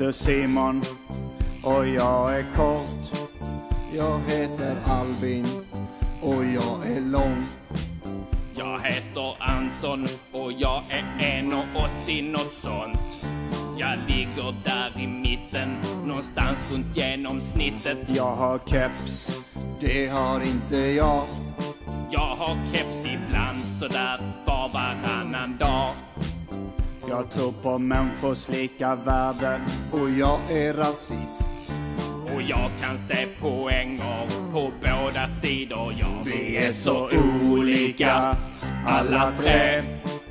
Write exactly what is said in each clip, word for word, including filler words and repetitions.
heter Simon och jag är kort. Jag heter Albin och jag är lång. Jag heter Anton och jag är en komma åttio något sånt. Jag ligger där i mitten, någonstans runt genomsnittet. Jag har keps. Det har inte jag. Jag har keps ibland sådär var varannan dag. Jag tror på människors lika värde. Och jag är rasist. Och jag kan se poänger på båda sidor, ja. Vi är så olika, alla tre.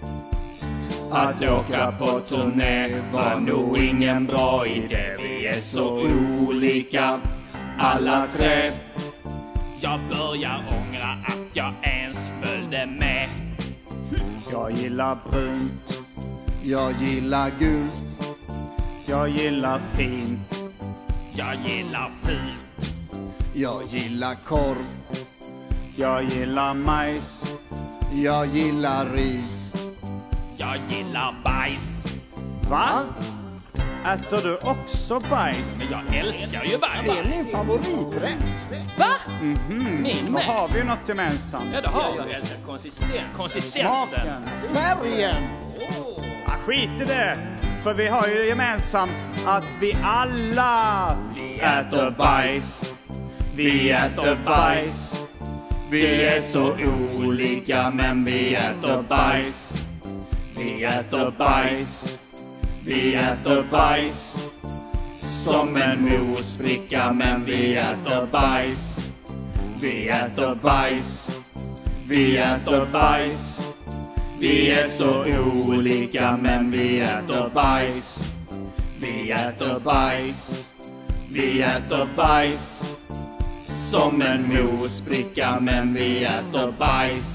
Att åka på turné var nog ingen bra idé. Vi är så olika, alla tre. Jag börjar ångra att jag ens följde med. Jag gillar brunt. Jag gillar gult. Jag gillar fint. Jag gillar fult. Jag gillar korv. Jag gillar majs. Jag gillar ris. Jag gillar bajs. Va? Äter du också bajs? Men jag älskar ju bajs. Det är min favoriträtt. Va? Mhm. Min Då med. har vi något gemensamt. Ja, det har jag. älskar konsistens. Konsistensen. Smaken. Färgen. Oh. Ah, skit i det. För vi har ju gemensamt att vi alla vi äter bajs. Vi äter bajs. Vi är så olika men vi äter bajs. Vi äter bajs. Vi äter bajs. Som en mosbricka men vi äter bajs. Vi äter bajs. Vi äter bajs. Vi är så olika men vi äter bajs. Vi äter bajs. Vi äter bajs. Som en mosbricka men vi äter bajs.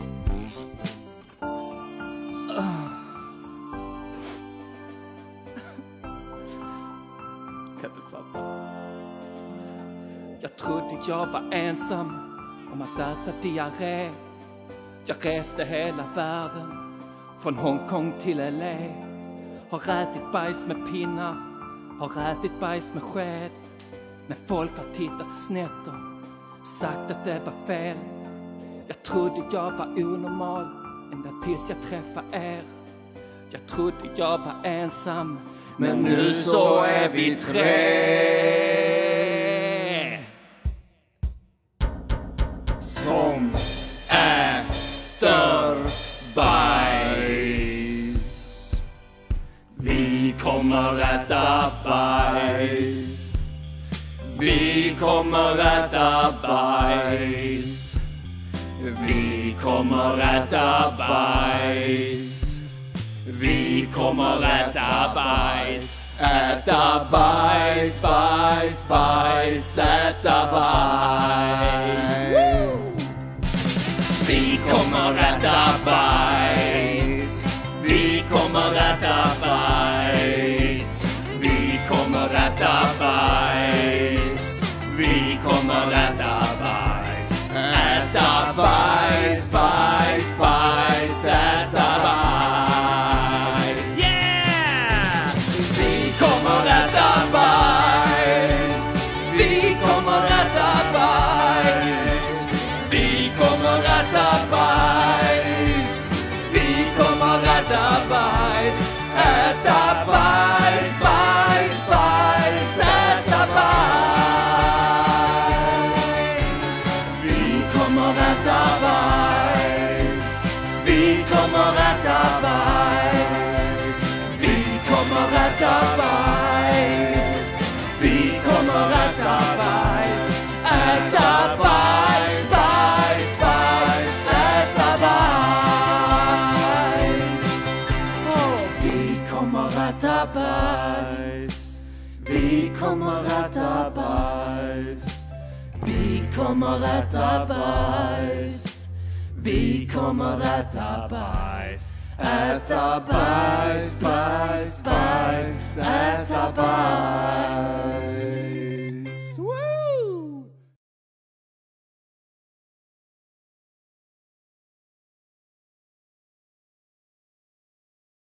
Kan inte fatta. Jag trodde jag var ensam om att äta diarré. Jag reste hela världen, från Hongkong till L A. Har ätit bajs med pinnar, har ätit bajs med sked. Men folk har tittat snett och sagt att det var fel. Jag trodde jag var onormal, ända tills jag träffade er. Jag trodde jag var ensam, men nu så är vi tre. Som äter bajs. Vi kommer äta bajs. Vi kommer äta bajs. Vi kommer äta bajs. Vi kommer äta bajs. Äta bajs, bajs, bajs, äta bajs. Vi kommer äta bajs. Vi kommer äta bajs. Vi kommer äta bajs. Vi kommer äta bajs. Äta bajs, bajs, bajs, äta bajs. Yeah! Vi kommer äta bajs. Vi kommer äta bajs. Vi kommer äta bajs. Vi kommer äta bajs. Äta bajs, bajs, bajs, äta bajs. Vi kommer äta bajs. Vi kommer äta bajs. Vi kommer äta bajs. Vi kommer äta bajs. Äta bajs, bajs, bajs, äta bajs. Oh, vi kommer äta bajs. Vi kommer äta bajs. Vi kommer äta bajs. Vi kommer äta bajs. Äta bajs, bajs, bajs, äta bajs.